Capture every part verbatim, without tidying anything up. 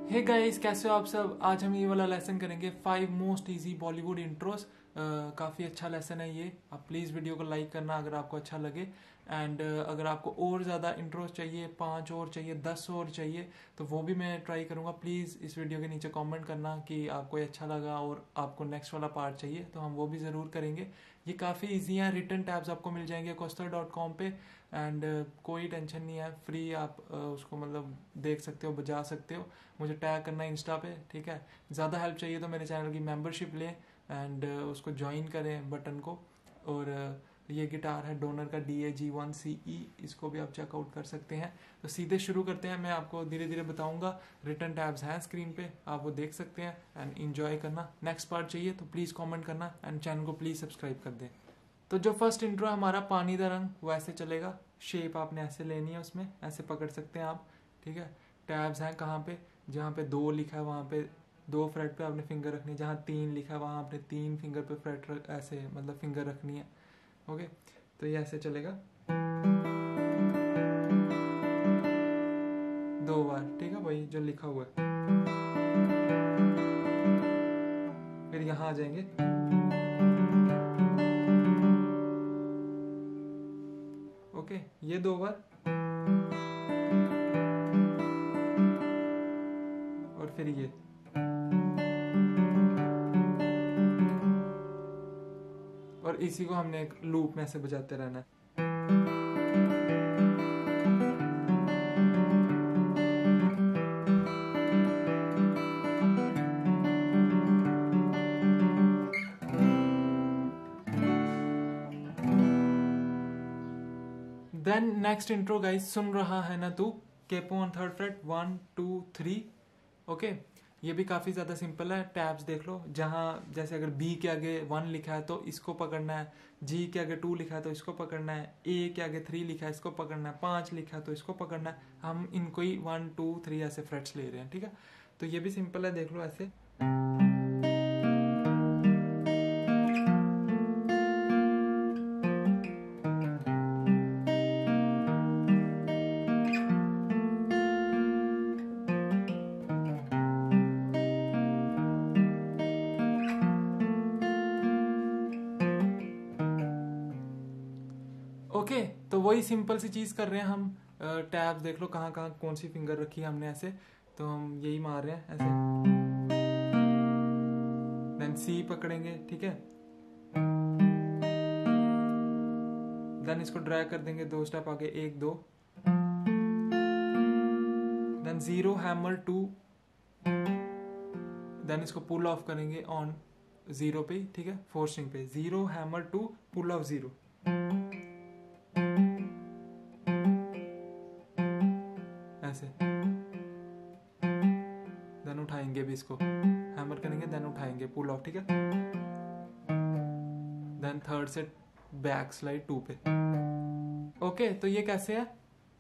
Hey guys, कैसे हो आप सब। आज हम ये वाला लेसन करेंगे, five most easy Bollywood intros. काफ़ी अच्छा लेसन है ये। आप प्लीज़ वीडियो को लाइक करना अगर आपको अच्छा लगे। एंड uh, अगर आपको और ज़्यादा इंट्रोस चाहिए, पाँच और चाहिए, दस और चाहिए, तो वो भी मैं ट्राई करूँगा। प्लीज़ इस वीडियो के नीचे कमेंट करना कि आपको ये अच्छा लगा और आपको नेक्स्ट वाला पार्ट चाहिए, तो हम वो भी ज़रूर करेंगे। ये काफ़ी ईजी हैं। रिटन टैब्स आपको मिल जाएंगे कोस्टर डॉट कॉम पे। एंड uh, कोई टेंशन नहीं है, फ्री आप uh, उसको मतलब देख सकते हो, बजा सकते हो। मुझे टैग करना इंस्टा पे, ठीक है। ज़्यादा हेल्प चाहिए तो मेरे चैनल की मेंबरशिप लें एंड uh, उसको ज्वाइन करें बटन को। और uh, ये गिटार है डोनर का डी ए जी वन सी ई, इसको भी आप चेकआउट कर सकते हैं। तो सीधे शुरू करते हैं। मैं आपको धीरे धीरे बताऊंगा। रिटर्न टैब्स हैं स्क्रीन पे, आप वो देख सकते हैं एंड इंजॉय करना। नेक्स्ट पार्ट चाहिए तो प्लीज़ कमेंट करना एंड चैनल को प्लीज़ सब्सक्राइब कर दें। तो जो फर्स्ट इंट्रो है हमारा, पानी का रंग, वो ऐसे चलेगा। शेप आपने ऐसे लेनी है, उसमें ऐसे पकड़ सकते हैं आप, ठीक है। टैब्स हैं कहाँ पे, जहाँ पे दो लिखा है वहाँ पे दो फ्रेट पे आपने फिंगर रखनी है, जहाँ तीन लिखा है वहाँ आपने तीन फिंगर पे फ्रेट रख, ऐसे मतलब फिंगर रखनी है। ओके, तो ये ऐसे चलेगा दो बार, ठीक है, वही जो लिखा हुआ है। फिर यहाँ आ जाएंगे, ओके, ये दो बार, और फिर ये। और इसी को हमने एक लूप में ऐसे बजाते रहना है। देन नेक्स्ट इंट्रो गाइस, सुन रहा है ना तू, capo on third fret, one two three. Okay, ये भी काफ़ी ज़्यादा सिंपल है। टैब्स देख लो, जहाँ जैसे अगर बी के आगे वन लिखा है तो इसको पकड़ना है, जी के आगे टू लिखा है तो इसको पकड़ना है, ए के आगे थ्री लिखा है इसको पकड़ना है, पाँच लिखा है तो इसको पकड़ना है। हम इनको ही वन टू थ्री ऐसे फ्रेट्स ले रहे हैं, ठीक है। तो ये भी सिंपल है, देख लो ऐसे। ओके okay, तो वही सिंपल सी चीज़ कर रहे हैं हम। टैब्स देख लो कहाँ कहाँ कौन सी फिंगर रखी है हमने ऐसे, तो हम यही मार रहे हैं ऐसे। देन सी पकड़ेंगे, ठीक है। देन इसको ड्रैग कर देंगे दो स्टेप आगे, एक दो। Then zero hammer two. Then इसको पुल ऑफ करेंगे ऑन जीरो पे, ठीक है, फोर स्ट्रिंग पे। Zero hammer two, pull off zero, ऐसे। देन उठाएंगे भी इसको, हैमर करेंगे, देन उठाएंगे, पुल ऑफ, ठीक है। देन थर्ड से बैक स्लाइड टू पे। ओके, तो ये कैसे है।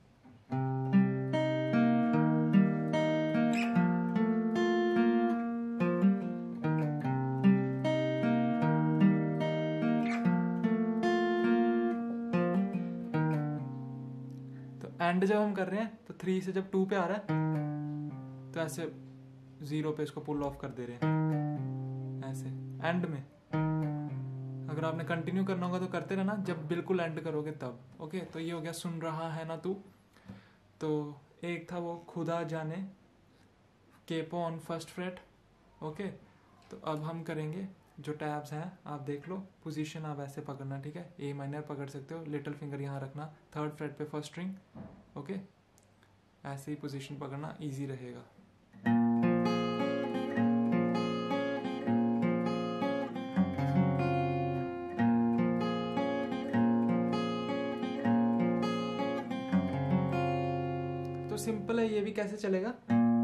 एंड जब हम कर रहे हैं तो थ्री से जब टू पे आ रहा है तो ऐसे जीरो पे इसको पुल ऑफ कर दे रहे हैं ऐसे एंड में। अगर आपने कंटिन्यू करना होगा तो करते रहना, जब बिल्कुल एंड करोगे तब। ओके, तो ये हो गया सुन रहा है ना तू। तो एक था वो खुदा जाने, capo on first fret. Okay, तो अब हम करेंगे जो टैब्स हैं, आप देख लो, पोजीशन आप ऐसे पकड़ना, ठीक है। ए माइनर पकड़ सकते हो, लिटिल फिंगर यहाँ रखना, थर्ड फ्रेट पे फर्स्ट स्ट्रिंग। ओके, ऐसे ही पोजीशन पकड़ना, इजी रहेगा। तो सिंपल है, ये भी कैसे चलेगा।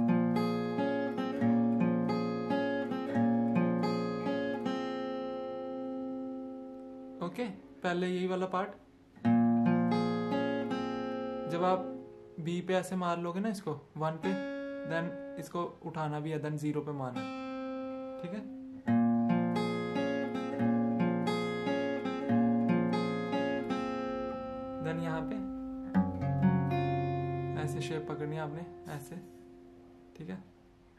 ओके, पहले यही वाला पार्ट, जब आप बी पे ऐसे मार लोगे ना इसको वन पे, देन इसको उठाना भी है, देन जीरो पे मारना, ठीक है। देन यहाँ पे ऐसे शेप पकड़नी है आपने, ऐसे, ठीक है।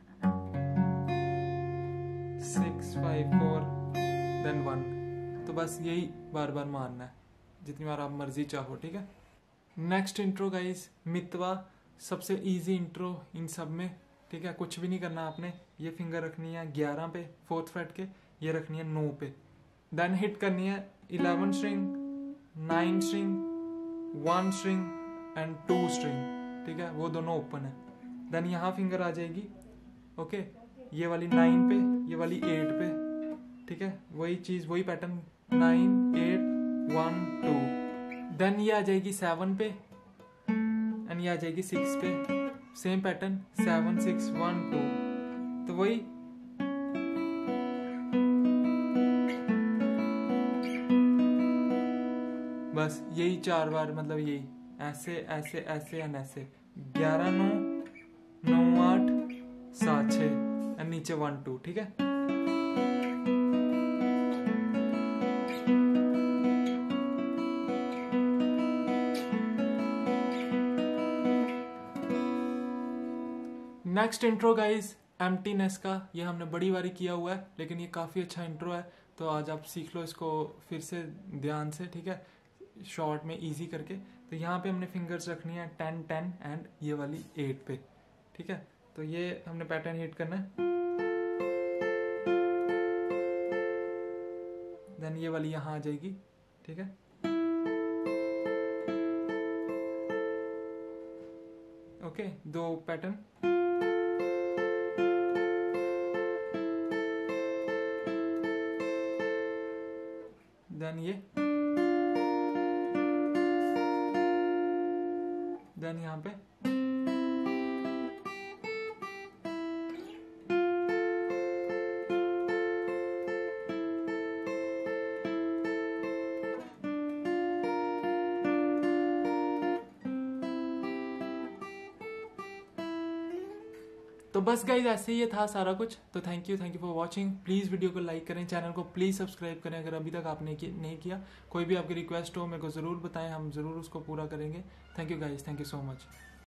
Six five four then one. तो बस यही बार बार मारना है जितनी बार आप मर्जी चाहो, ठीक है। नेक्स्ट इंट्रो गाइस, मितवा, सबसे इजी इंट्रो इन सब में, ठीक है। कुछ भी नहीं करना आपने, ये फिंगर रखनी है ग्यारह पे फोर्थ फ्रेट के, ये रखनी है नौ पे, देन हिट करनी है eleven string, nine string, one string and two string, ठीक है, वो दोनों ओपन है। देन यहाँ फिंगर आ जाएगी, ओके, ये वाली नाइन पे, ये वाली एट पे, ठीक है, वही चीज वही pattern, nine eight one two. Then ये आ जाएगी सेवन पे एंड ये आ जाएगी सिक्स पे, same pattern, seven six one two. तो वही बस यही चार बार, मतलब यही ऐसे ऐसे ऐसे एंड ऐसे, ग्यारह नौ नौ आठ सात छः एंड नीचे वन टू, ठीक है। नेक्स्ट इंट्रो गाइज एम्प्टीनेस का, ये हमने बड़ी बारी किया हुआ है लेकिन ये काफ़ी अच्छा इंट्रो है, तो आज आप सीख लो इसको फिर से ध्यान से, ठीक है, शॉर्ट में इजी करके। तो यहाँ पे हमने फिंगर्स रखनी है टेन टेन एंड ये वाली एट पे, ठीक है। तो ये हमने पैटर्न हिट करना है, देन ये वाली यहाँ आ जाएगी, ठीक है। ओके, दो पैटर्न, देन ये, देन यहाँ पे, तो बस गाइज ऐसे ही ये था सारा कुछ। तो thank you thank you for watching. Please video को लाइक करें, चैनल को प्लीज़ सब्सक्राइब करें अगर अभी तक आपने नहीं किया। कोई भी आपकी रिक्वेस्ट हो मेरे को ज़रूर बताएं, हम ज़रूर उसको पूरा करेंगे। Thank you guys, thank you so much.